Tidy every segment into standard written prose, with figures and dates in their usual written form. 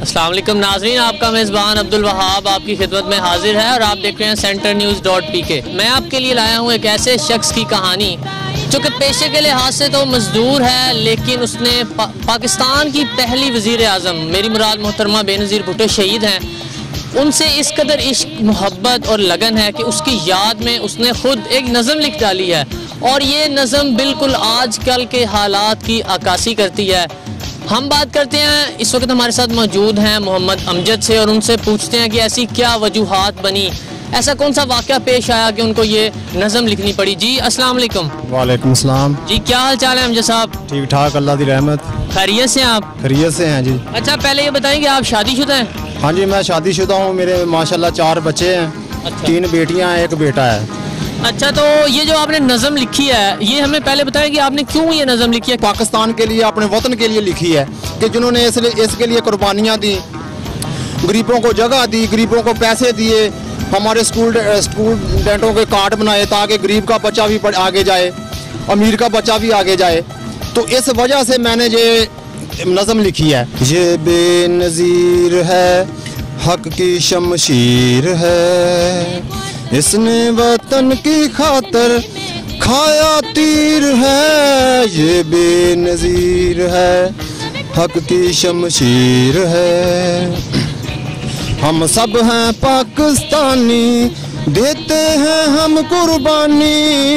अस्सलाम वालेकुम नाज़रीन, आपका मेज़बान अब्दुल वहाब आपकी खिदमत में हाजिर है और आप देख रहे हैं centernews.pk। मैं आपके लिए लाया हूँ एक ऐसे शख्स की कहानी जो कि पेशे के लिहाज से तो मजदूर है, लेकिन उसने पाकिस्तान की पहली वज़ीर आज़म मेरी मुराद मोहतरमा बेनज़ीर भुट्टो शहीद हैं, उनसे इस कदर इश्क मोहब्बत और लगन है कि उसकी याद में उसने ख़ुद एक नज़म लिख डाली है और ये नज़म बिल्कुल आजकल के हालात की अक्कासी करती है। हम बात करते हैं, इस वक्त हमारे साथ मौजूद हैं मोहम्मद अमजद से और उनसे पूछते हैं कि ऐसी क्या वजूहात बनी, ऐसा कौन सा वाक़या पेश आया कि उनको ये नज़म लिखनी पड़ी। जी अस्सलाम वालेकुम। वालेकुम सलाम। जी क्या हाल चाल है अमजद साहब? ठीक ठाक, अल्लाह की रहमत। खैरियत से हैं आप? खैरियत से हैं जी। अच्छा पहले ये बताएं कि आप शादीशुदा हैं? हाँ जी, मैं शादीशुदा हूँ, मेरे माशाल्लाह 4 बच्चे हैं। अच्छा। 3 बेटियाँ हैं, 1 बेटा है। अच्छा, तो ये जो आपने नज़म लिखी है, ये हमें पहले बताएं कि आपने क्यों ये नज़म लिखी है? पाकिस्तान के लिए, अपने वतन के लिए लिखी है कि जिन्होंने इसके लिए कुर्बानियाँ दी, गरीबों को जगह दी, गरीबों को पैसे दिए, हमारे स्टूडेंटों के कार्ड बनाए ताकि गरीब का बच्चा भी आगे जाए, अमीर का बच्चा भी आगे जाए। तो इस वजह से मैंने ये नज़म लिखी है। ये बेनज़ीर है, हक की शमशीर है, इसने वतन की खातर खाया तीर है। ये बेनज़ीर है, हक की शमशीर है, हम सब हैं पाकिस्तानी, देते हैं हम कुर्बानी।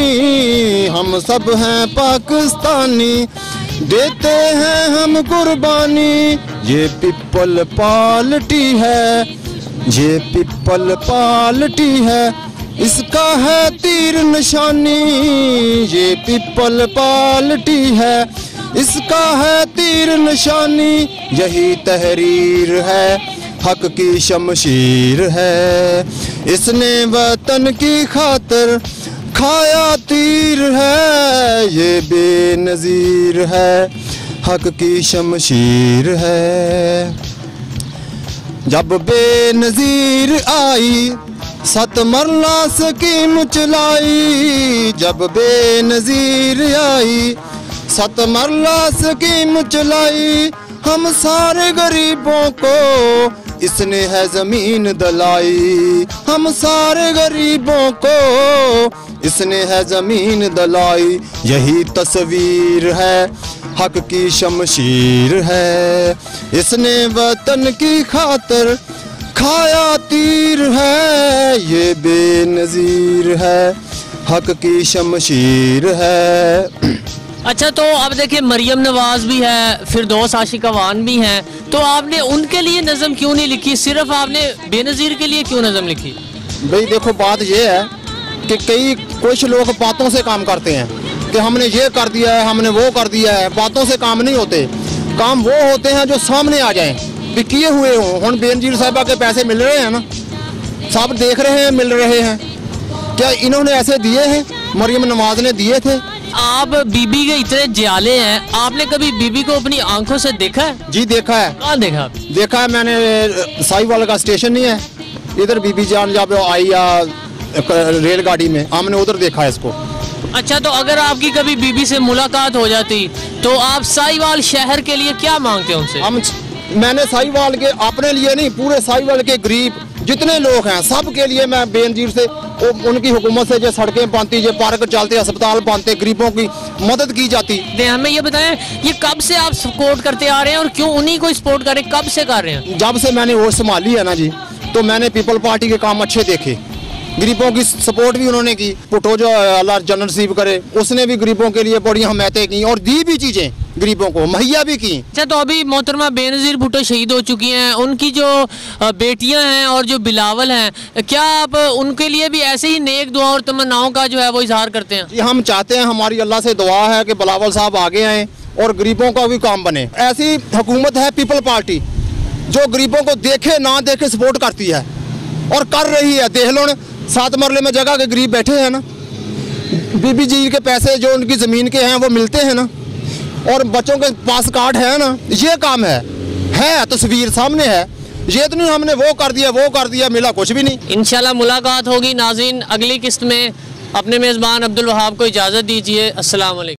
हम सब हैं पाकिस्तानी, देते हैं हम कुर्बानी। ये पिपल पालटी है, ये पिपल पालटी है, इसका है तीर निशानी। ये पिपल पालटी है, इसका है तीर निशानी। यही तहरीर है, हक की शमशीर है, इसने वतन की खातर खाया तीर है। ये बेनज़ीर है, हक की शमशीर है। जब बेनज़ीर आई, 7 मरला स्कीम चलाई। जब बेनज़ीर आई, 7 मरला स्कीम चलाई। हम सारे गरीबों को इसने है ज़मीन दिलाई। हम सारे गरीबों को इसने है ज़मीन दिलाई। यही तस्वीर है, हक की शमशीर है, इसने वतन की खातर खाया तीर है। ये बेनज़ीर है, हक की शमशीर है। अच्छा, तो अब देखिए मरियम नवाज भी है, फिरदौस आशिकावान भी हैं, तो आपने उनके लिए नज़म क्यों नहीं लिखी? सिर्फ आपने बेनज़ीर के लिए क्यों नज़म लिखी? भाई देखो, बात ये है कि कुछ लोग बातों से काम करते हैं कि हमने ये कर दिया है, हमने वो कर दिया है। बातों से काम नहीं होते, काम वो होते हैं जो सामने आ जाएं, भी किए हुए हों। हम बेनज़ीर साहिबा के पैसे मिल रहे हैं ना, सब देख रहे हैं, मिल रहे हैं। क्या इन्होंने ऐसे दिए हैं? मरियम नवाज ने दिए थे। आप बीबी के इतने जियाले हैं, आपने कभी बीबी को अपनी आंखों से देखा है? जी देखा है। कहाँ देखा? देखा है मैंने, साहिवाल का स्टेशन नहीं है इधर, बीबी जान जब आई या रेलगाड़ी में, हमने उधर देखा है इसको। अच्छा, तो अगर आपकी कभी बीबी से मुलाकात हो जाती तो आप साहिवाल शहर के लिए क्या मांगते हैं उनसे? मैंने साहिवाल के अपने लिए नहीं, पूरे साहिवाल के गरीब जितने लोग हैं सब के लिए मैं बेनज़ीर से, उनकी हुकूमत से जो सड़कें बनती, जो पार्क चलते, अस्पताल बनते, गरीबों की मदद की जाती। हमें ये बताएं, ये कब से आप सपोर्ट करते आ रहे हैं और क्यों उन्हीं को सपोर्ट कर रहे हैं? कब से कर रहे हैं? जब से मैंने वोट संभाली है ना जी, तो मैंने पीपल पार्टी के काम अच्छे देखे, गरीबों की सपोर्ट भी उन्होंने की। भुट्टो जो अल्लाह जन्नत नसीब करे, उसने भी गरीबों के लिए बड़ी हमायतें की और दी भी चीज़ें गरीबों को मुहैया भी की। अच्छा, तो अभी मोहतरमा बेनज़ीर भुट्टो शहीद हो चुकी हैं, उनकी जो बेटियां हैं और जो बिलावल हैं, क्या आप उनके लिए भी ऐसे ही नेक दुआ और तमन्नाओं का जो है वो इजहार करते हैं? जी हम चाहते हैं, हमारी अल्लाह से दुआ है कि बिलावल साहब आगे आएँ और गरीबों का भी काम बने। ऐसी हुकूमत है पीपल पार्टी जो गरीबों को देखे ना देखे सपोर्ट करती है और कर रही है। देख लो 7 मरले में जगह के गरीब बैठे हैं ना, बीबी जी के पैसे जो उनकी ज़मीन के हैं वो मिलते हैं ना, और बच्चों के पास कार्ड है ना। ये काम है तस्वीर सामने है। ये तो नहीं हमने वो कर दिया, मिला कुछ भी नहीं। इंशाल्लाह मुलाकात होगी नाज़रीन अगली किस्त में। अपने मेज़बान अब्दुल वहाब को इजाज़त दीजिए। अस्सलाम वालेकुम।